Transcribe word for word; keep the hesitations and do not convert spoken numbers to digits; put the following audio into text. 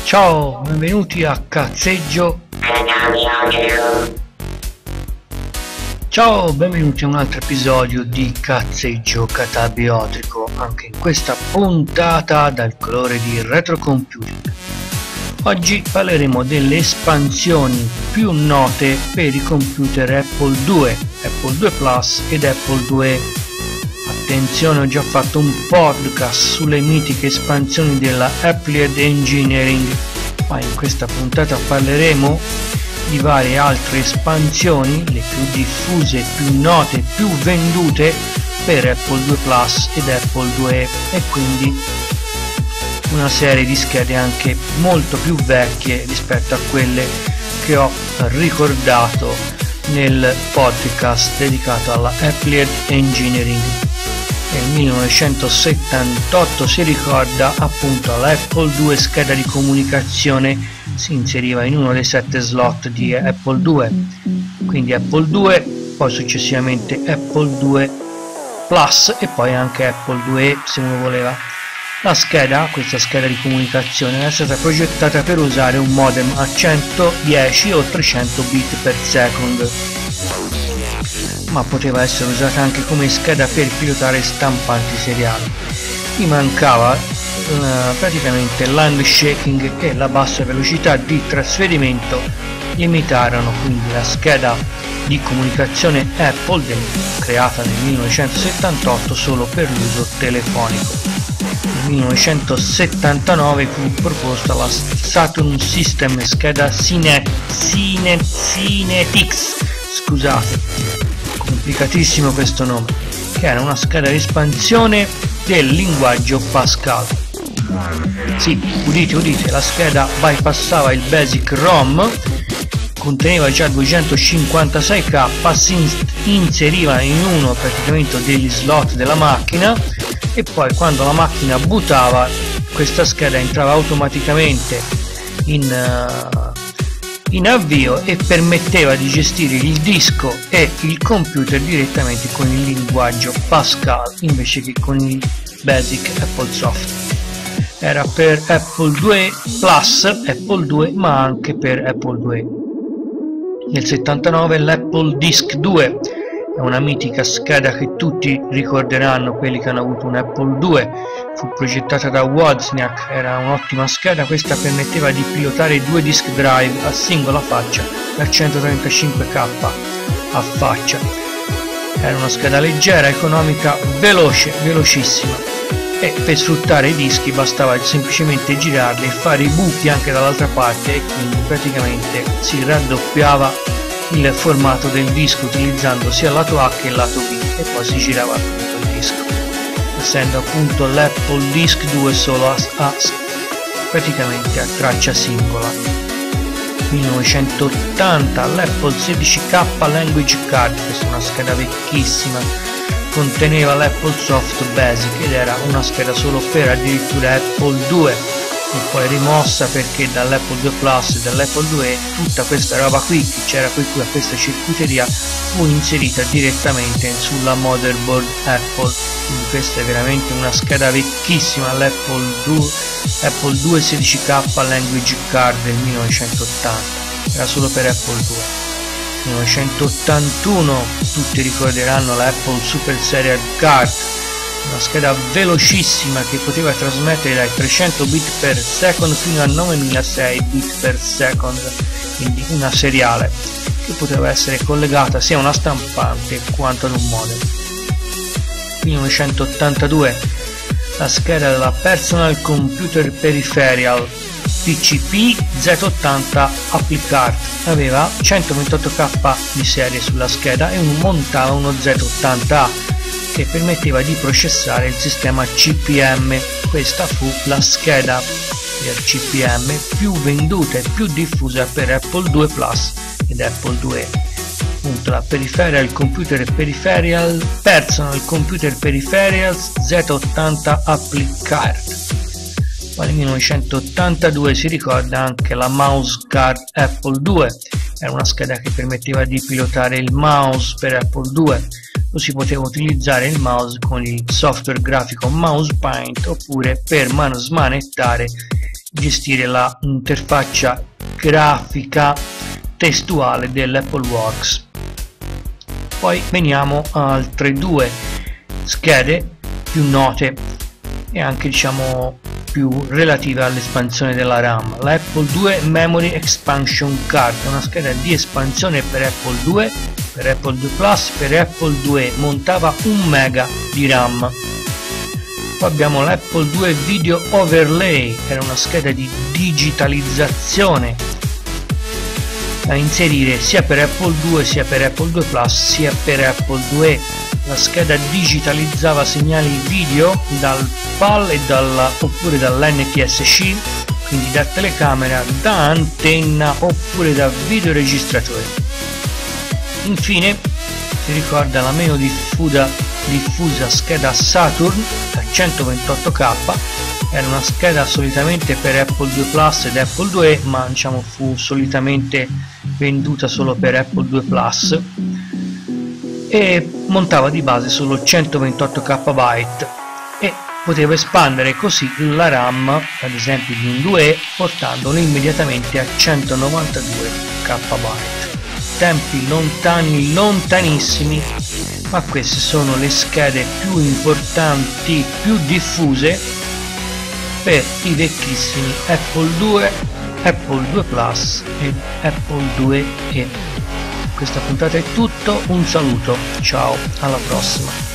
Ciao, benvenuti a Cazzeggio. Ciao, benvenuti a un altro episodio di Cazzeggio Catabiotico, anche in questa puntata dal colore di retrocomputing. Oggi parleremo delle espansioni più note per i computer Apple due, Apple due Plus ed Apple due. Attenzione, ho già fatto un podcast sulle mitiche espansioni della Applied Engineering, ma in questa puntata parleremo di varie altre espansioni, le più diffuse, più note, più vendute per Apple due Plus ed Apple due e quindi una serie di schede anche molto più vecchie rispetto a quelle che ho ricordato nel podcast dedicato alla Applied Engineering. Nel millenovecentosettantotto si ricorda appunto l'Apple due scheda di comunicazione si inseriva in uno dei sette slot di Apple due, quindi Apple due, poi successivamente Apple due Plus e poi anche Apple due se uno voleva. La scheda, questa scheda di comunicazione, era stata progettata per usare un modem a centodieci o trecento bit per second, ma poteva essere usata anche come scheda per pilotare stampanti seriali. Gli mancava uh, praticamente l'hand shaking e la bassa velocità di trasferimento limitarono quindi la scheda di comunicazione Apple del, creata nel millenovecentosettantotto solo per l'uso telefonico. Nel millenovecentosettantanove fu proposta la Saturn System scheda Cine, Cine, Cinetics, scusate, complicatissimo questo nome, che era una scheda di espansione del linguaggio Pascal. Sì, udite udite, la scheda bypassava il Basic ROM, conteneva già duecentocinquantasei K, si inseriva in uno praticamente degli slot della macchina e poi quando la macchina bootava questa scheda entrava automaticamente in uh, in avvio e permetteva di gestire il disco e il computer direttamente con il linguaggio Pascal invece che con il Basic Apple Soft. Era per Apple due Plus, Apple due, ma anche per Apple due. Nel settantanove l'Apple Disk due è una mitica scheda che tutti ricorderanno, quelli che hanno avuto un Apple due. Fu progettata da Wozniak, era un'ottima scheda. Questa permetteva di pilotare due disk drive a singola faccia da centotrentacinque K a faccia. Era una scheda leggera, economica, veloce, velocissima, e per sfruttare i dischi bastava semplicemente girarli e fare i buchi anche dall'altra parte e quindi praticamente si raddoppiava il formato del disco utilizzando sia il lato A che il lato B e poi si girava appunto il disco, essendo appunto l'Apple Disk due solo a, a praticamente a traccia singola. millenovecentottanta l'Apple sedici K Language Card, questa è una scheda vecchissima, conteneva l'Apple Soft Basic ed era una scheda solo per addirittura Apple due e poi rimossa perché dall'Apple due Plus e dall'Apple due tutta questa roba qui che c'era qui, qui a questa circuiteria fu inserita direttamente sulla motherboard Apple. Quindi questa è veramente una scheda vecchissima, l'Apple due, Apple due sedici K Language Card del millenovecentottanta, era solo per Apple due. millenovecentottantuno tutti ricorderanno l'Apple Super Serial Card, una scheda velocissima che poteva trasmettere dai trecento bit per second fino a novemilasei bit per second, quindi una seriale che poteva essere collegata sia a una stampante quanto ad un modem. millenovecentottantadue la scheda della Personal Computer Peripheral P C P Z ottanta Applicart aveva centoventotto K di serie sulla scheda e un, montava uno Z ottanta A che permetteva di processare il sistema C P M. Questa fu la scheda del C P M più venduta e più diffusa per Apple due Plus ed Apple due. Appunto la Peripheral Computer Peripheral Personal Computer Peripherals Z ottanta Applicart. Poi nel millenovecentottantadue si ricorda anche la Mouse Card Apple due, era una scheda che permetteva di pilotare il mouse per Apple due. Lo si poteva utilizzare il mouse con il software grafico Mouse Paint oppure per smanettare gestire la interfaccia grafica testuale dell'AppleWorks. Poi veniamo a altre due schede più note e anche diciamo più relative all'espansione della RAM. La Apple due Memory Expansion Card, una scheda di espansione per Apple due, per Apple due Plus, per Apple due, montava un mega di RAM. Poi abbiamo l'Apple due Video Overlay, era una scheda di digitalizzazione da inserire sia per Apple due sia per Apple due Plus sia per Apple due. La scheda digitalizzava segnali video dal P A L e dal, oppure dall'N T S C, quindi da telecamera, da antenna oppure da videoregistratore. Infine si ricorda la meno diffusa, diffusa scheda Saturn da centoventotto K, era una scheda solitamente per Apple due Plus ed Apple due, ma diciamo fu solitamente venduta solo per Apple due Plus e montava di base solo centoventotto K e poteva espandere così la RAM ad esempio di un due E portandolo immediatamente a centonovantadue K. Tempi lontani, lontanissimi, ma queste sono le schede più importanti, più diffuse per i vecchissimi Apple due, Apple due Plus e Apple due E. Questa puntata è tutto, un saluto, ciao, alla prossima.